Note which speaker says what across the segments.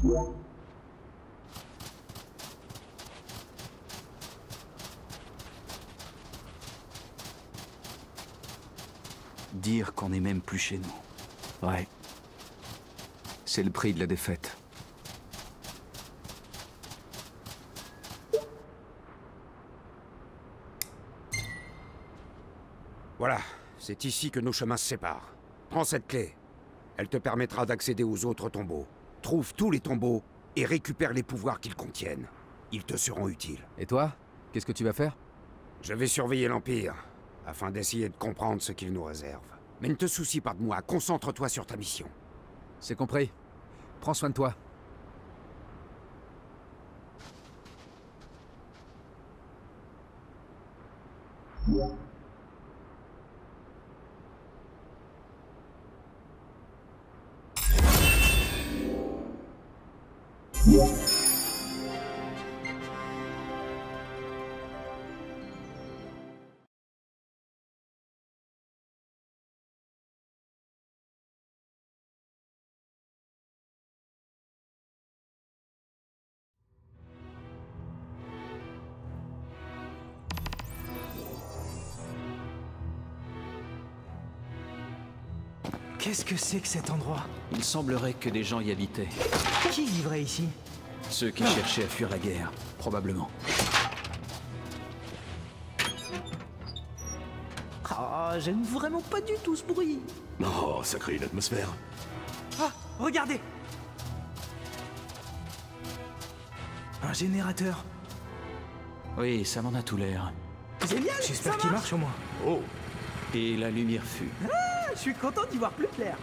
Speaker 1: Dire qu'on n'est même plus chez nous.
Speaker 2: Ouais. C'est le prix de la défaite.
Speaker 3: Voilà, c'est ici que nos chemins se séparent. Prends cette clé. Elle te permettra d'accéder aux autres tombeaux. Trouve tous les tombeaux et récupère les pouvoirs qu'ils contiennent. Ils te seront utiles.
Speaker 2: Et toi? Qu'est-ce que tu vas faire?
Speaker 3: Je vais surveiller l'Empire, afin d'essayer de comprendre ce qu'il nous réserve. Mais ne te soucie pas de moi, concentre-toi sur ta mission.
Speaker 2: C'est compris. Prends soin de toi.
Speaker 4: Qu'est-ce que c'est que cet endroit?
Speaker 1: Il semblerait que des gens y habitaient.
Speaker 4: Qui vivrait ici?
Speaker 1: Ceux qui cherchaient à fuir la guerre, probablement.
Speaker 4: Ah, j'aime vraiment pas du tout ce bruit.
Speaker 5: Oh, ça crée une atmosphère.
Speaker 4: Ah, regardez! Un générateur.
Speaker 1: Oui, ça m'en a tout l'air.
Speaker 4: Génial! J'espère qu'il marche au moins.
Speaker 5: Oh,
Speaker 1: Et la lumière fut.
Speaker 4: Je suis content d'y voir plus clair.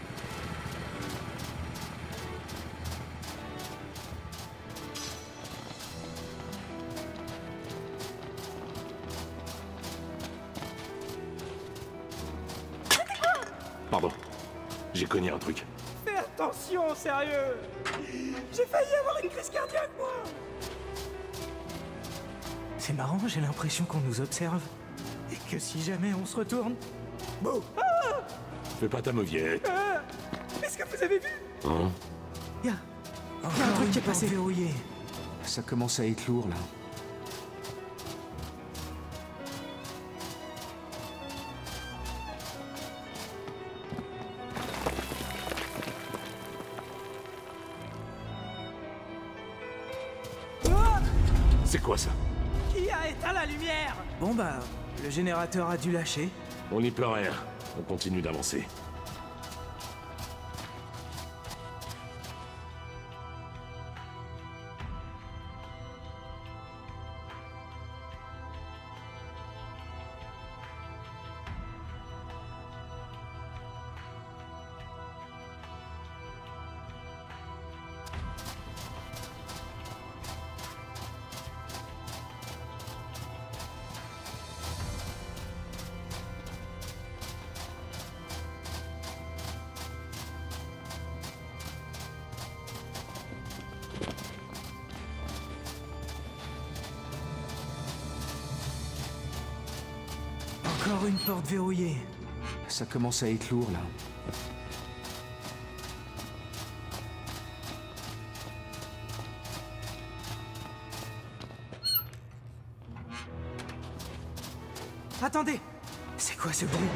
Speaker 5: pardon. J'ai cogné un truc.
Speaker 4: Fais attention, sérieux! J'ai failli avoir une crise cardiaque, moi! C'est marrant, j'ai l'impression qu'on nous observe. Et que si jamais on se retourne... Bon!
Speaker 5: Fais pas ta mauviette.
Speaker 4: Est-ce que vous avez vu?
Speaker 5: Hein?
Speaker 4: Y a un truc qui est passé verrouillé.
Speaker 2: Ça commence à être lourd, là.
Speaker 5: C'est quoi ça?
Speaker 4: Qui a éteint la lumière? Bon bah, le générateur a dû lâcher.
Speaker 5: On n'y peut rien. On continue d'avancer.
Speaker 4: Encore une porte verrouillée.
Speaker 2: Ça commence à être lourd, là.
Speaker 4: Attendez! C'est quoi ce bruit?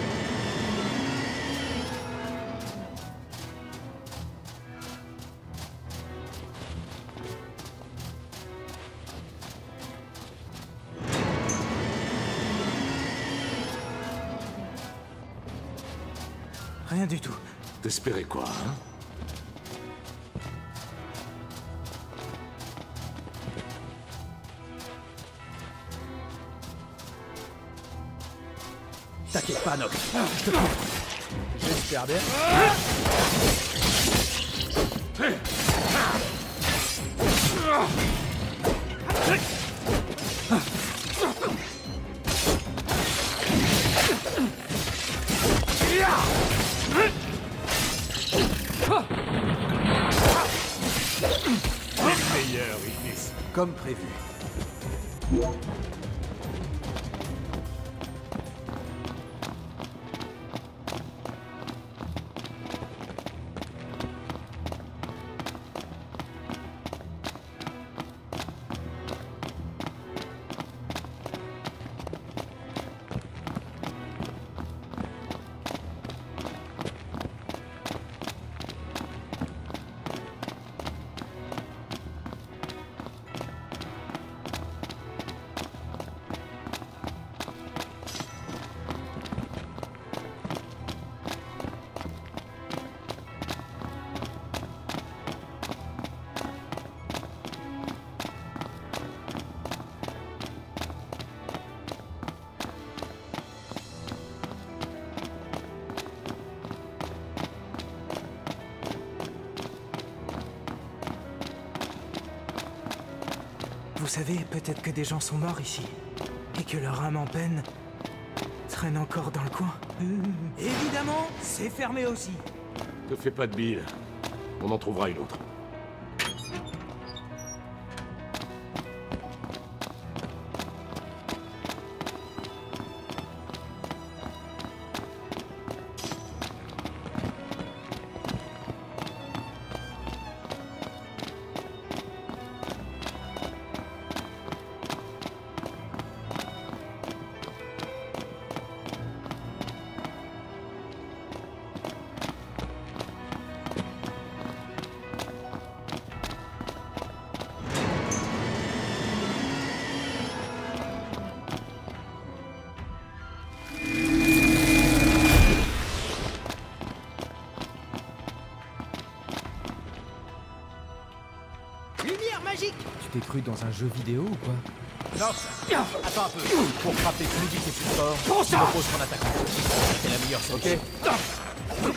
Speaker 4: Rien du tout.
Speaker 5: T'espérais quoi, hein?
Speaker 4: T'inquiète pas, Nox. Je te prends. J'espère bien.
Speaker 5: Meilleur, Ignis.
Speaker 2: Comme prévu.
Speaker 4: savez, peut-être que des gens sont morts ici. Et que leur âme en peine traîne encore dans le coin. Évidemment, c'est fermé aussi.
Speaker 5: Te fais pas de bile. On en trouvera une autre.
Speaker 4: Lumière magique!
Speaker 2: Tu t'es cru dans un jeu vidéo ou quoi?
Speaker 6: Non, attends un peu. Pour frapper plus vite et plus fort, tu reposes ton attaquant. C'est la meilleure solution.
Speaker 2: Ok.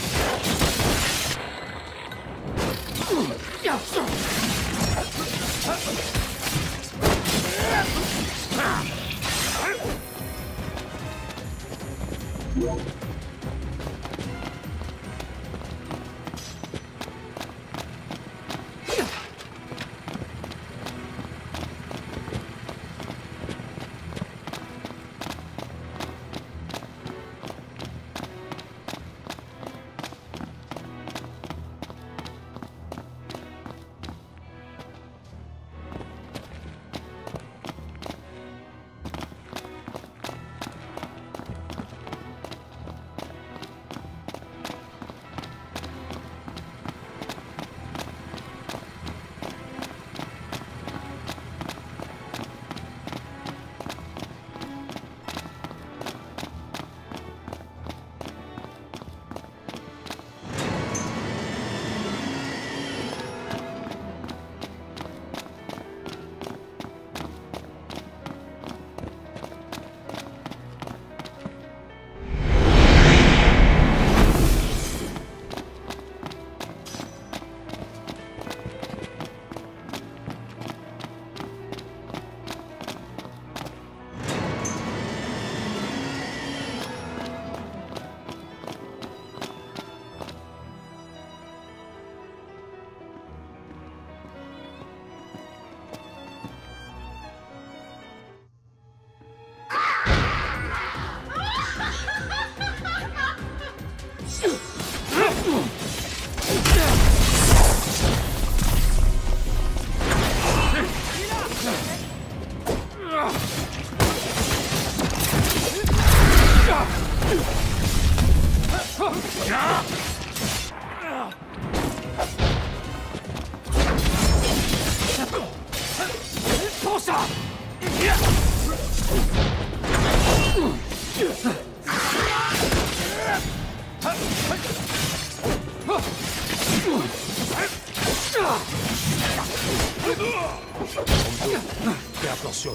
Speaker 5: Fais attention.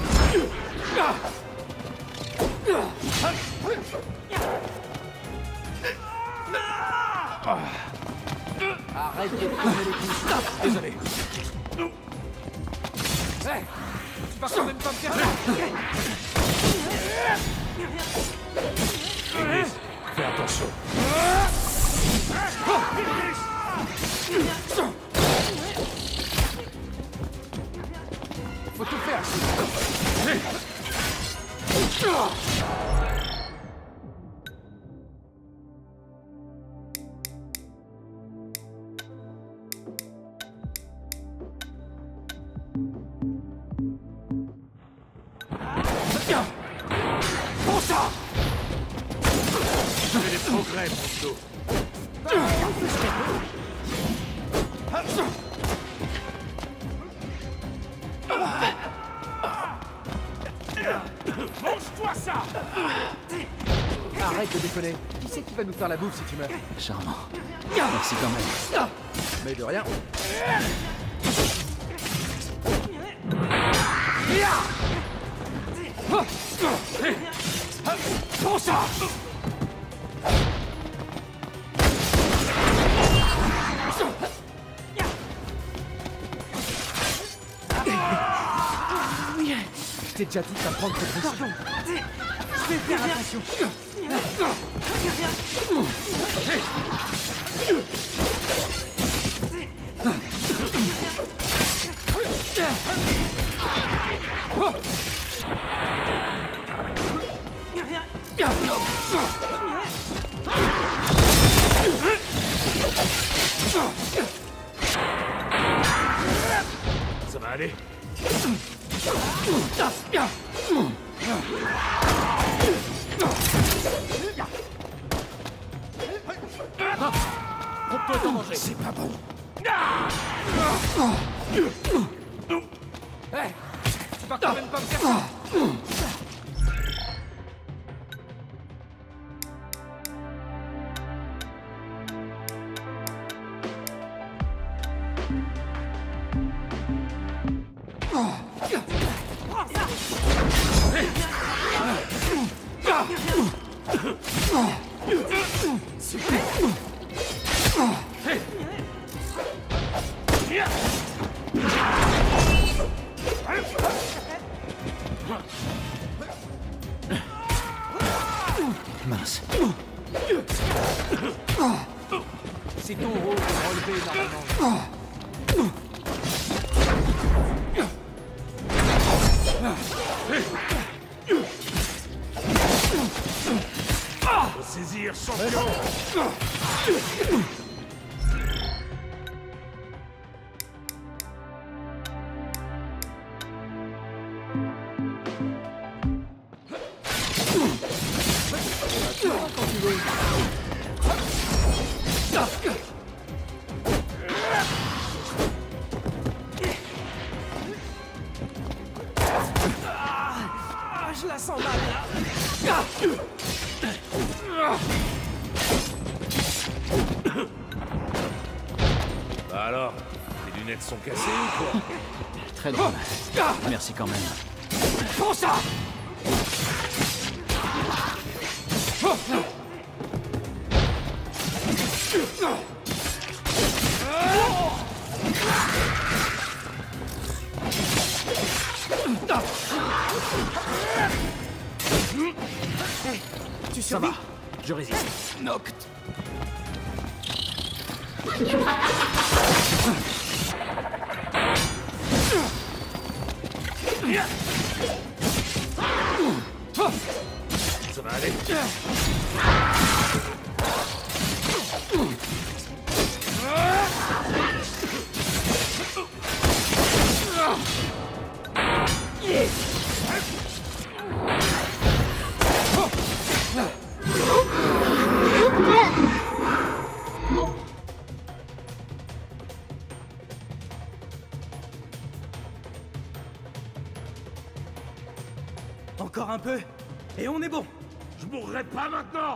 Speaker 2: Arrête de tourner les couches.
Speaker 6: Désolé.
Speaker 2: Hey, tu vas quand même pas me faire
Speaker 5: Ellis, fais attention.
Speaker 2: Faut tout faire.
Speaker 5: Fais des progrès, Poncho.
Speaker 6: Mange-toi ça!
Speaker 2: Arrête de déconner. Qui c'est qui va nous faire la bouffe si tu meurs?
Speaker 1: Charmant. Merci quand même.
Speaker 2: Mais de rien.
Speaker 6: Prends ça!
Speaker 1: t'ai déjà dit d'apprendre tes précautions.
Speaker 4: Je vais faire attention.
Speaker 5: Ça va aller?
Speaker 6: Groupe-toi est en danger.
Speaker 3: C'est pas bon.
Speaker 6: Hé, tu vas quand même pas me faire ça.
Speaker 1: Mince.
Speaker 6: C'est ton rôle de relever normalement.
Speaker 5: Faut saisir, champion!
Speaker 4: Ah, je la sens mal là.
Speaker 5: Bah alors, tes lunettes sont cassées ou quoi?
Speaker 1: Très drôle. Merci quand même.
Speaker 4: Prends ça. Tu
Speaker 1: Ça
Speaker 4: survis?
Speaker 1: va. Je résiste. Noct.
Speaker 5: Ça va aller?
Speaker 4: Encore un peu, et on est bon.
Speaker 5: Je mourrai pas maintenant!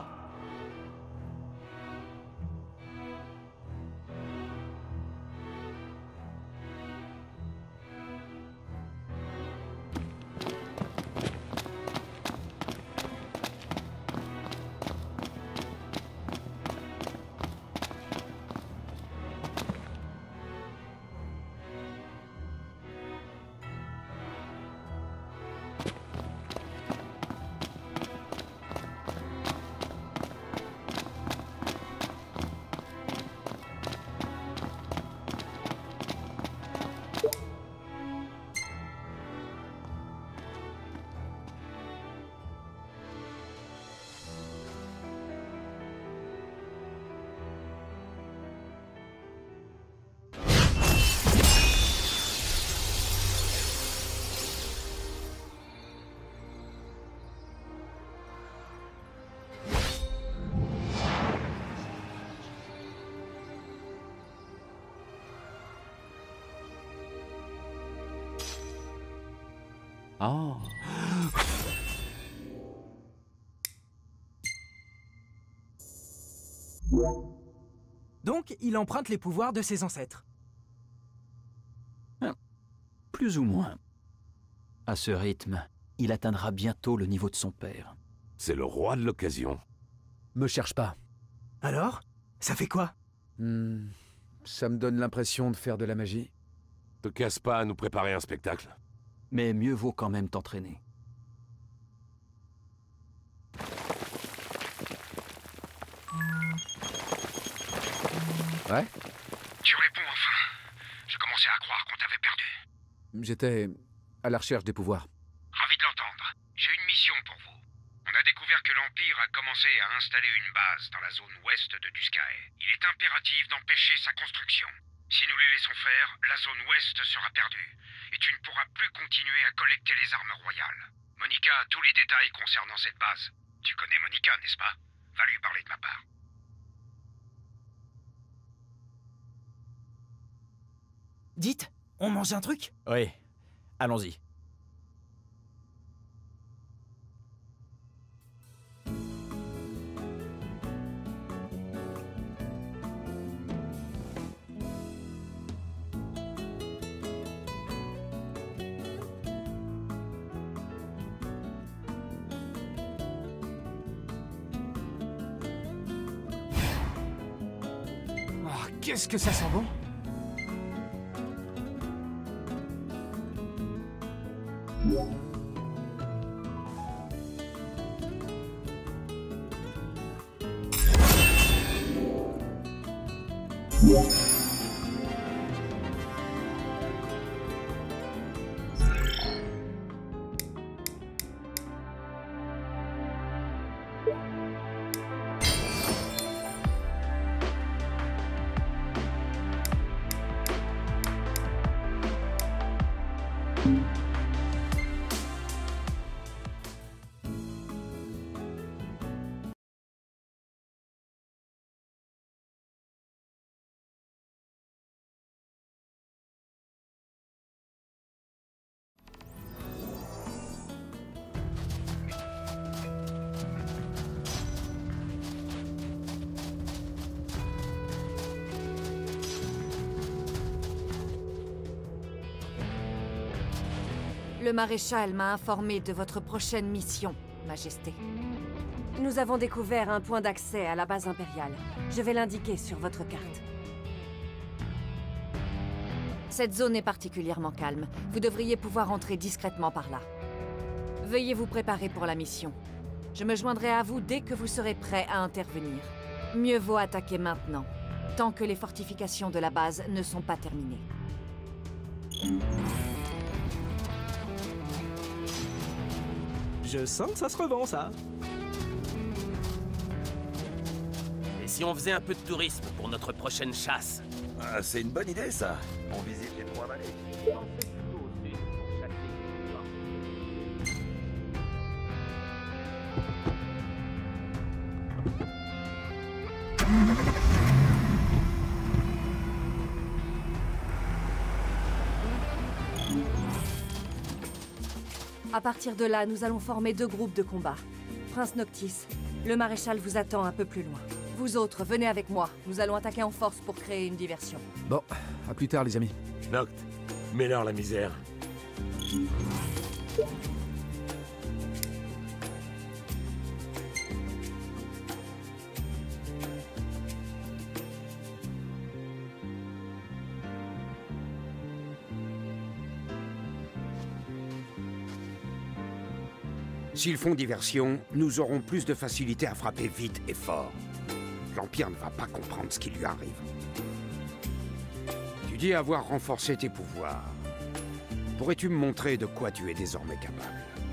Speaker 1: Oh.
Speaker 4: Donc, il emprunte les pouvoirs de ses ancêtres.
Speaker 1: Plus ou moins. À ce rythme, il atteindra bientôt le niveau de son père.
Speaker 5: C'est le roi de l'occasion.
Speaker 7: Me cherche pas.
Speaker 4: Alors? Ça fait quoi?
Speaker 7: Ça me donne l'impression de faire de la magie.
Speaker 5: Te casse pas à nous préparer un spectacle.
Speaker 1: Mais mieux vaut quand même t'entraîner.
Speaker 7: Ouais?
Speaker 3: Tu réponds enfin. J'ai commencé à croire qu'on t'avait perdu.
Speaker 7: J'étais à la recherche des pouvoirs.
Speaker 3: Ravi de l'entendre. J'ai une mission pour vous. On a découvert que l'Empire a commencé à installer une base dans la zone ouest de Duscae. Il est impératif d'empêcher sa construction. Si nous les laissons faire, la zone ouest sera perdue. Et tu ne pourras plus continuer à collecter les armes royales. Monica a tous les détails concernant cette base. Tu connais Monica, n'est-ce pas? Va lui parler de ma part.
Speaker 4: Dites, on mange un truc?
Speaker 6: Oui, allons-y.
Speaker 4: Oh, qu'est-ce que ça sent bon?
Speaker 8: Le maréchal m'a informé de votre prochaine mission, Majesté.
Speaker 9: Nous avons découvert un point d'accès à la base impériale. Je vais l'indiquer sur votre carte.
Speaker 8: Cette zone est particulièrement calme. Vous devriez pouvoir entrer discrètement par là. Veuillez vous préparer pour la mission. Je me joindrai à vous dès que vous serez prêt à intervenir. Mieux vaut attaquer maintenant, tant que les fortifications de la base ne sont pas terminées.
Speaker 4: Je sens que ça se revend, ça.
Speaker 10: Et si on faisait un peu de tourisme pour notre prochaine chasse?
Speaker 2: Ah, c'est une bonne idée, ça. On visite les trois vallées.
Speaker 9: À partir de là, nous allons former 2 groupes de combat. Prince Noctis, le maréchal vous attend un peu plus loin. Vous autres, venez avec moi. Nous allons attaquer en force pour créer une diversion.
Speaker 7: Bon, à plus tard les amis.
Speaker 5: Noct, mets-leur la misère.
Speaker 3: S'ils font diversion, nous aurons plus de facilité à frapper vite et fort. L'Empire ne va pas comprendre ce qui lui arrive. Tu dis avoir renforcé tes pouvoirs. Pourrais-tu me montrer de quoi tu es désormais capable?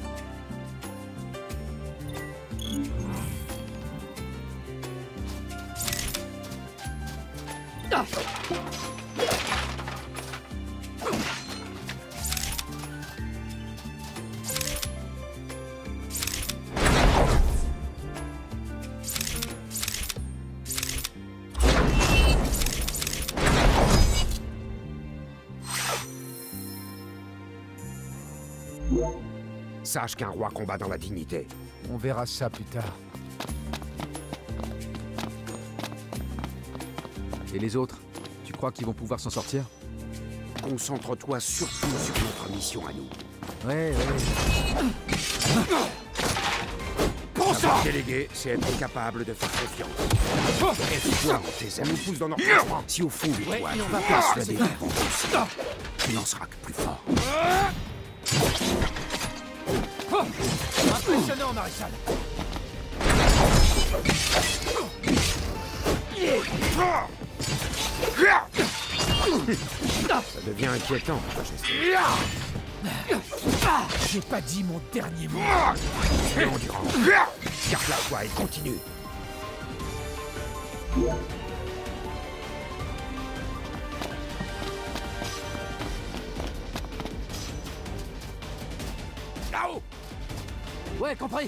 Speaker 3: Sache qu'un roi combat dans la dignité.
Speaker 7: On verra ça plus tard. Et les autres? Tu crois qu'ils vont pouvoir s'en sortir?
Speaker 3: Concentre-toi surtout sur notre mission à nous.
Speaker 7: Ouais.
Speaker 3: Être délégué, c'est être capable de faire confiance. Et toi, tes amis poussent dans notre chemin. Si au fond de toi, tu es persuadé qu'ils vont réussir, tu n'en seras que plus fort.
Speaker 6: Impressionnant, maréchal.
Speaker 3: Ça devient inquiétant, Majesté.
Speaker 6: J'ai pas dit mon dernier mot.
Speaker 3: C'est endurant. Garde la foi et continue. Là-haut!
Speaker 6: Ouais, compris.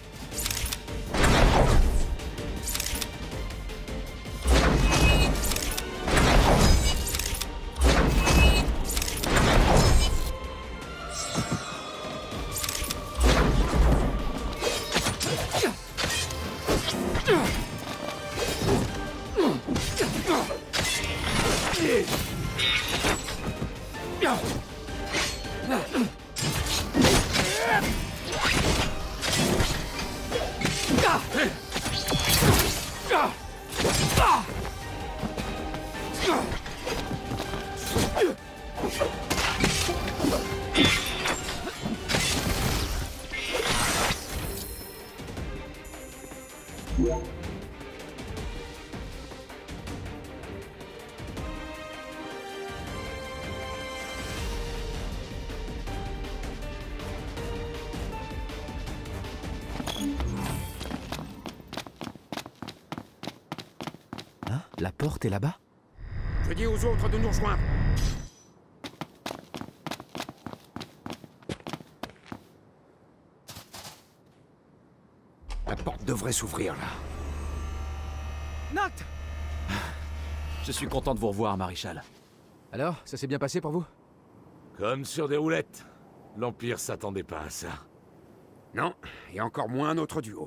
Speaker 7: Hein? La porte est là-bas?
Speaker 3: Je dis aux autres de nous rejoindre. La porte devrait s'ouvrir, là.
Speaker 4: Noct!
Speaker 1: Je suis content de vous revoir, maréchal.
Speaker 7: Alors, ça s'est bien passé pour vous?
Speaker 5: Comme sur des roulettes. L'Empire s'attendait pas à ça.
Speaker 3: Non, et encore moins notre duo.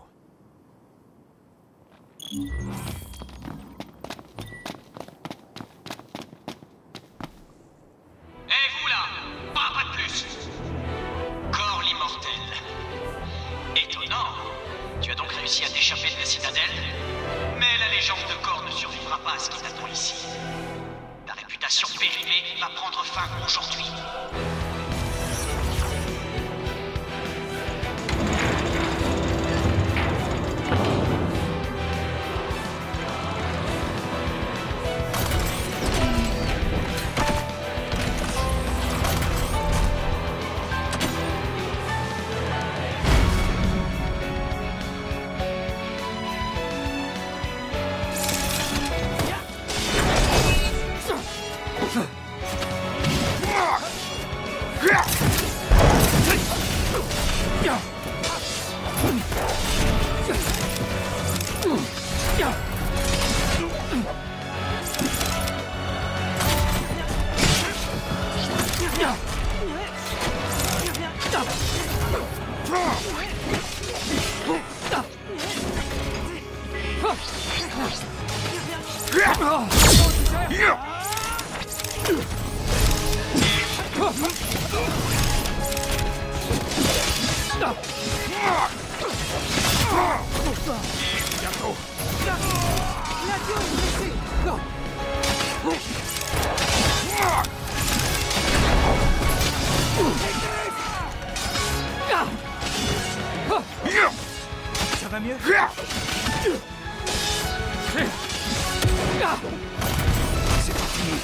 Speaker 11: Et vous là, pas de plus. Corps l'immortel. Étonnant. Tu as donc réussi à t'échapper de la citadelle? Mais la légende de Corps ne survivra pas à ce qui t'attend ici. Ta réputation périmée va prendre fin aujourd'hui.
Speaker 4: Ça va mieux?
Speaker 3: C'est pas fini.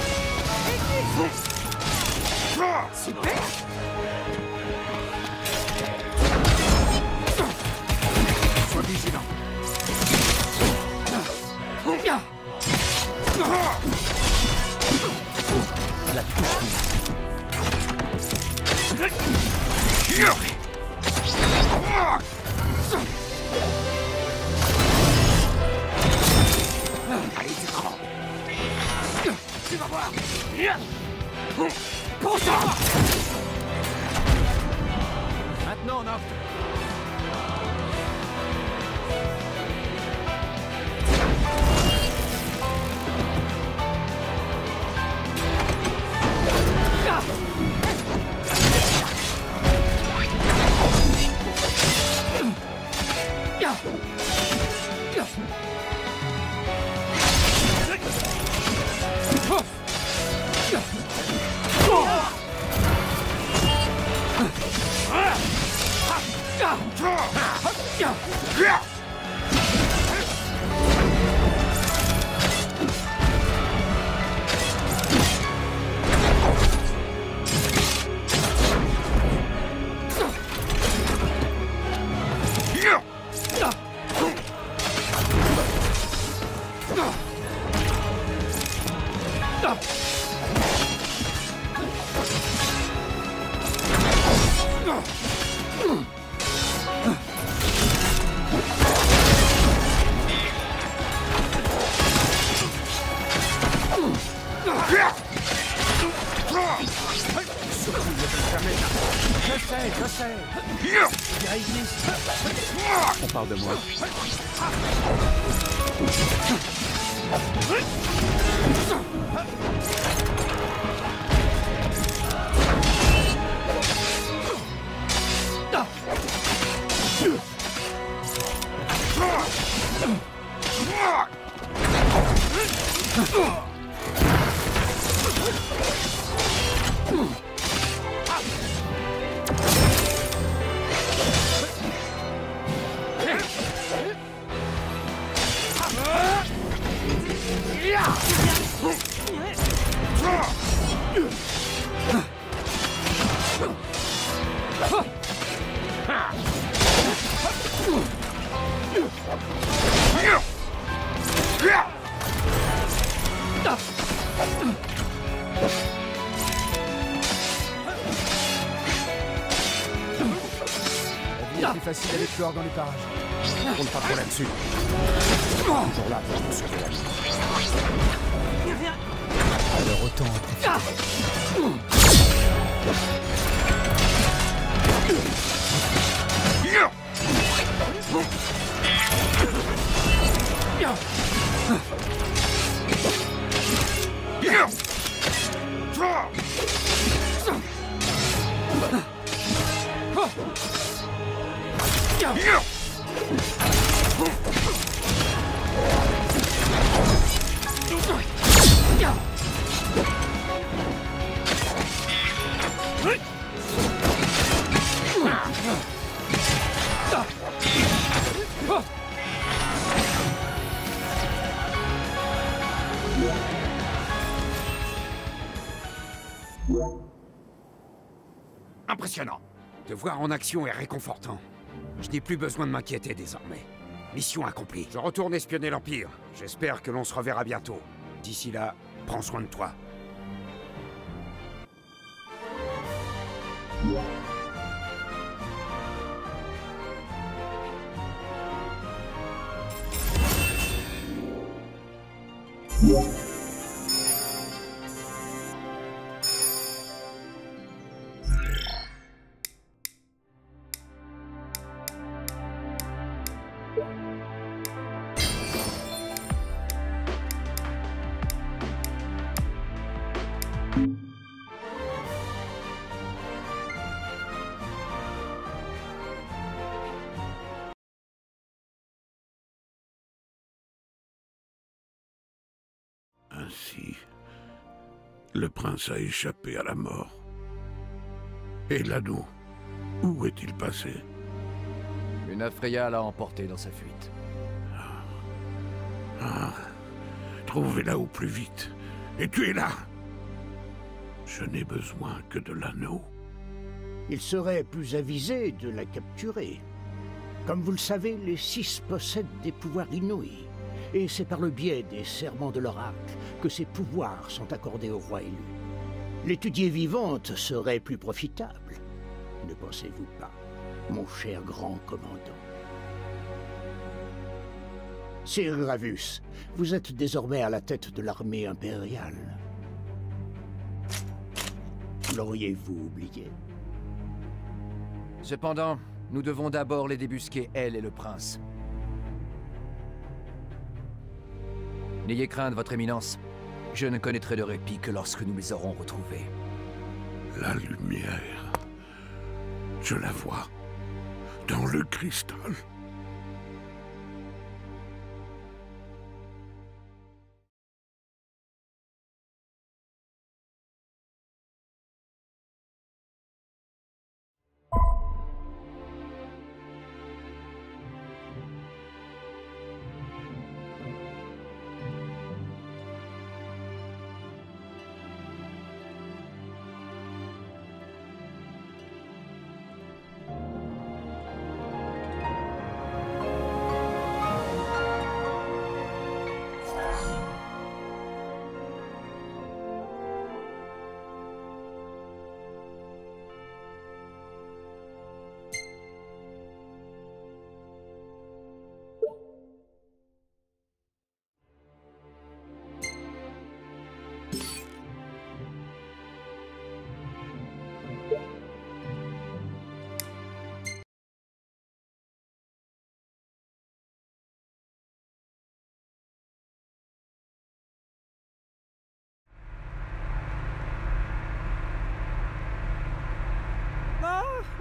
Speaker 4: Super!
Speaker 3: Sois vigilant.
Speaker 1: La touche.
Speaker 3: Allez, du cran.
Speaker 11: Tu vas voir.
Speaker 3: Pour ça!
Speaker 6: Maintenant, Noct.
Speaker 2: Je sais.
Speaker 7: On parle de moi.
Speaker 2: C'est plus facile d'aller dehors dans les parages.
Speaker 3: On compte pas trop là-dessus. Toujours là pour nous sauver la vie.
Speaker 2: Alors autant en profiter.
Speaker 3: Impressionnant. Te voir en action est réconfortant. Je n'ai plus besoin de m'inquiéter désormais. Mission accomplie. Je retourne espionner l'Empire. J'espère que l'on se reverra bientôt. D'ici là, prends soin de toi.
Speaker 5: Ainsi, le prince a échappé à la mort. Et l'anneau, où est-il passé?
Speaker 6: Une Freya l'a emporté dans sa fuite.
Speaker 5: Ah, trouvez-la au plus vite. Et tuez-la! Je n'ai besoin que de l'anneau.
Speaker 12: Il serait plus avisé de la capturer. Comme vous le savez, les 6 possèdent des pouvoirs inouïs. Et c'est par le biais des serments de l'oracle que ces pouvoirs sont accordés au roi élu. L'étudier vivante serait plus profitable. Ne pensez-vous pas, mon cher grand commandant? Sir Gravus, vous êtes désormais à la tête de l'armée impériale. L'auriez-vous oublié?
Speaker 6: Cependant, nous devons d'abord les débusquer, elle et le prince. N'ayez crainte, votre éminence. Je ne connaîtrai de répit que lorsque nous les aurons retrouvés.
Speaker 5: La lumière... Je la vois. Dans le cristal.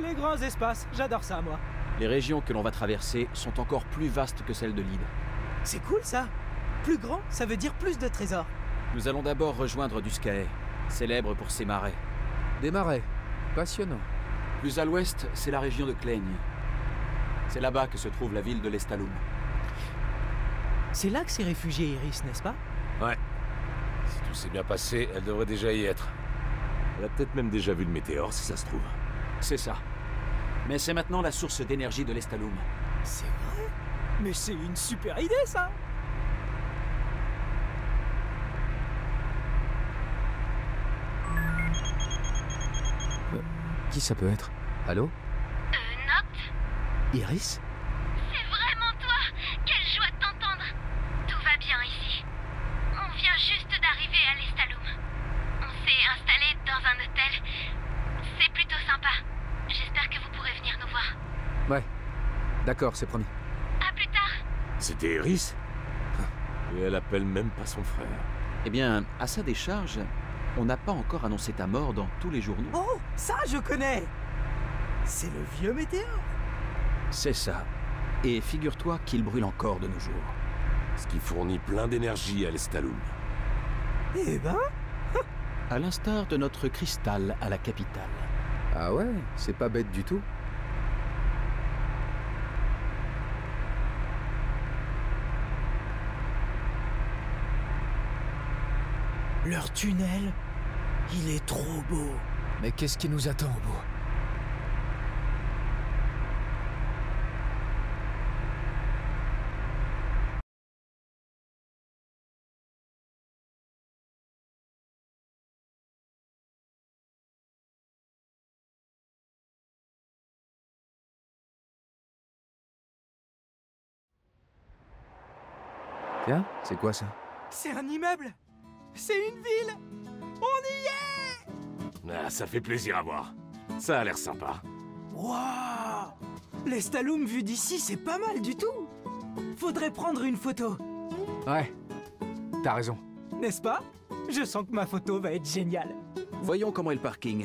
Speaker 4: les grands espaces, j'adore ça, moi.
Speaker 1: Les régions que l'on va traverser sont encore plus vastes que celles de l'île.
Speaker 4: C'est cool, ça. Plus grand, ça veut dire plus de trésors.
Speaker 1: Nous allons d'abord rejoindre Duscae, célèbre pour ses marais.
Speaker 6: Des marais. Passionnant.
Speaker 1: Plus à l'ouest, c'est la région de Cleigne. C'est là-bas que se trouve la ville de l'Estaloum.
Speaker 4: C'est là que s'est réfugiée Iris, n'est-ce pas?
Speaker 13: Ouais. Si tout s'est bien passé, elle devrait déjà y être. Elle a peut-être même déjà vu le météore, si ça se trouve.
Speaker 1: C'est ça. Mais c'est maintenant la source d'énergie de l'Estaloum.
Speaker 4: C'est vrai? Mais c'est une super idée, ça!
Speaker 6: Qui ça peut être? Allô?
Speaker 14: Noct?
Speaker 6: Iris?
Speaker 14: C'est vraiment toi! Quelle joie de t'entendre! Tout va bien ici. On vient juste d'arriver à l'Estaloum. On s'est installé dans un hôtel. C'est plutôt sympa. J'espère que vous pourrez venir nous voir.
Speaker 6: Ouais. D'accord, c'est promis.
Speaker 14: À plus tard.
Speaker 13: C'était Iris? Et elle appelle même pas son frère.
Speaker 1: Eh bien, à sa décharge, on n'a pas encore annoncé ta mort dans tous les journaux.
Speaker 4: Oh, ça je connais! C'est le vieux météore.
Speaker 1: C'est ça. Et figure-toi qu'il brûle encore de nos jours.
Speaker 13: Ce qui fournit plein d'énergie à l'Estaloum.
Speaker 4: Eh ben...
Speaker 1: À l'instar de notre cristal à la capitale.
Speaker 6: Ah ouais, c'est pas bête du tout.
Speaker 4: Leur tunnel, il est trop beau.
Speaker 6: Mais qu'est-ce qui nous attend au bout? Tiens, c'est quoi ça?
Speaker 4: C'est un immeuble. C'est une ville. On y est.
Speaker 13: Ah, ça fait plaisir à voir. Ça a l'air sympa.
Speaker 4: Waouh! L'Estaloum vu d'ici, c'est pas mal du tout. Faudrait prendre une photo.
Speaker 6: Ouais, t'as raison.
Speaker 4: N'est-ce pas? Je sens que ma photo va être géniale.
Speaker 1: Voyons comment est le parking.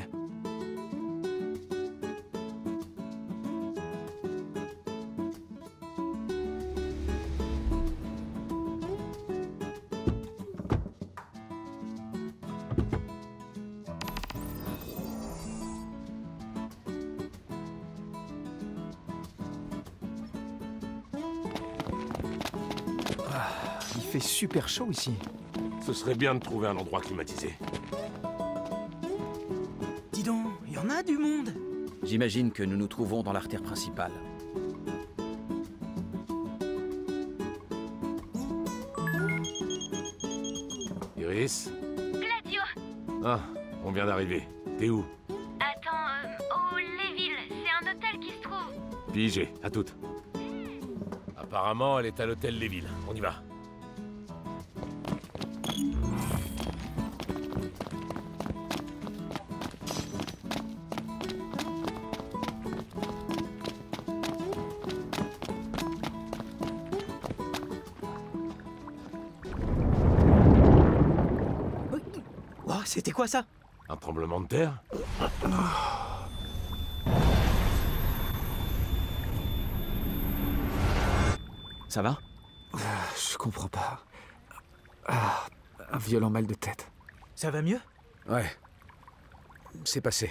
Speaker 6: Il fait super chaud ici.
Speaker 13: Ce serait bien de trouver un endroit climatisé.
Speaker 4: Dis donc, il y en a du monde.
Speaker 1: J'imagine que nous nous trouvons dans l'artère principale.
Speaker 13: Iris?
Speaker 14: Gladio!
Speaker 13: Ah, on vient d'arriver. T'es où?
Speaker 14: Attends, au Léville. C'est un hôtel qui se trouve.
Speaker 13: Pigé, à toutes. Apparemment, elle est à l'hôtel Léville. On y va.
Speaker 4: Oh, c'était quoi ça?
Speaker 13: Un tremblement de terre?
Speaker 1: Ça va?
Speaker 6: Je comprends pas. Ah, un violent mal de tête.
Speaker 4: Ça va mieux?
Speaker 6: Ouais. C'est passé.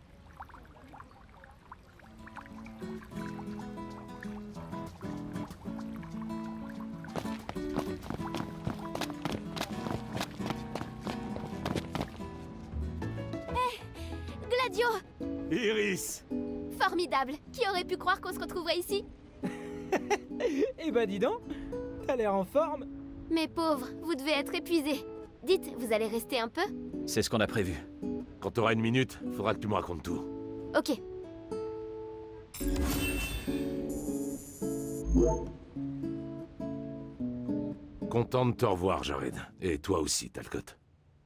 Speaker 14: Gladio!
Speaker 13: Iris!
Speaker 14: Formidable! Qui aurait pu croire qu'on se retrouverait ici?
Speaker 4: Eh ben dis donc, t'as l'air en forme.
Speaker 14: Mes pauvres, vous devez être épuisés. Dites, vous allez rester un peu?
Speaker 1: C'est ce qu'on a prévu.
Speaker 13: Quand t'auras une minute, faudra que tu me racontes tout.
Speaker 14: Ok.
Speaker 13: Content de te revoir, Jared. Et toi aussi, Talcott.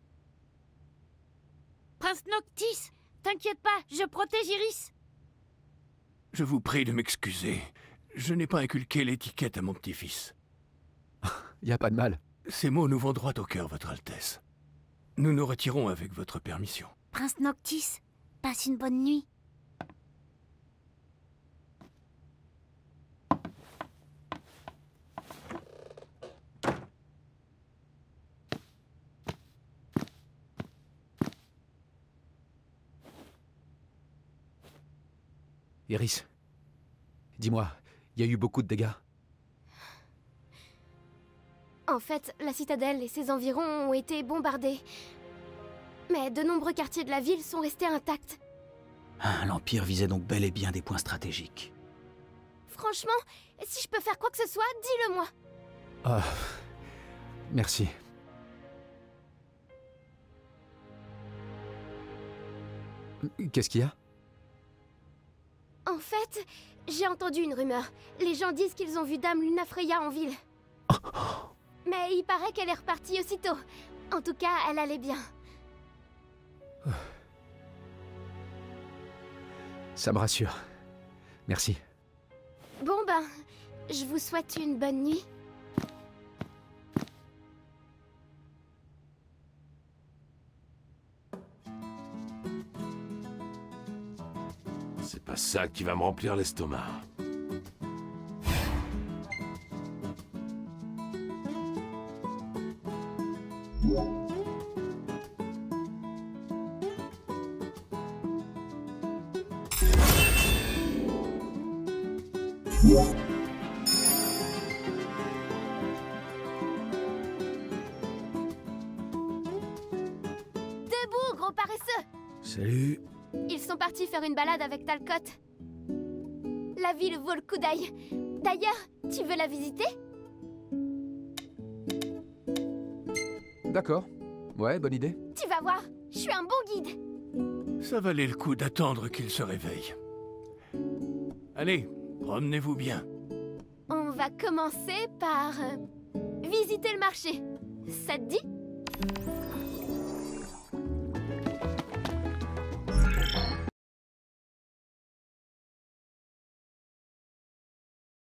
Speaker 14: Prince Noctis, t'inquiète pas, je protège Iris.
Speaker 12: Je vous prie de m'excuser. Je n'ai pas inculqué l'étiquette à mon petit-fils.
Speaker 6: Y a pas de mal.
Speaker 12: Ces mots nous vont droit au cœur, Votre Altesse. Nous nous retirons avec votre permission.
Speaker 14: Prince Noctis, passe une bonne nuit.
Speaker 6: Iris, dis-moi, il y a eu beaucoup de dégâts?
Speaker 14: En fait, la citadelle et ses environs ont été bombardés. Mais de nombreux quartiers de la ville sont restés intacts.
Speaker 1: Ah, l'Empire visait donc bel et bien des points stratégiques.
Speaker 14: Franchement, si je peux faire quoi que ce soit, dis-le-moi.
Speaker 6: Ah, merci. Qu'est-ce qu'il y a?
Speaker 14: En fait, j'ai entendu une rumeur. Les gens disent qu'ils ont vu Dame Luna Freya en ville. Mais il paraît qu'elle est repartie aussitôt. En tout cas, elle allait bien.
Speaker 6: Ça me rassure. Merci.
Speaker 14: Bon ben, je vous souhaite une bonne nuit.
Speaker 13: C'est pas ça qui va me remplir l'estomac.
Speaker 14: Debout, gros paresseux!
Speaker 6: Salut.
Speaker 14: Ils sont partis faire une balade avec Talcott. La ville vaut le coup d'œil. D'ailleurs, tu veux la visiter?
Speaker 6: D'accord. Ouais, bonne idée.
Speaker 14: Tu vas voir, je suis un bon guide.
Speaker 12: Ça valait le coup d'attendre qu'il se réveille. Allez, promenez-vous bien.
Speaker 14: On va commencer par visiter le marché. Ça te dit?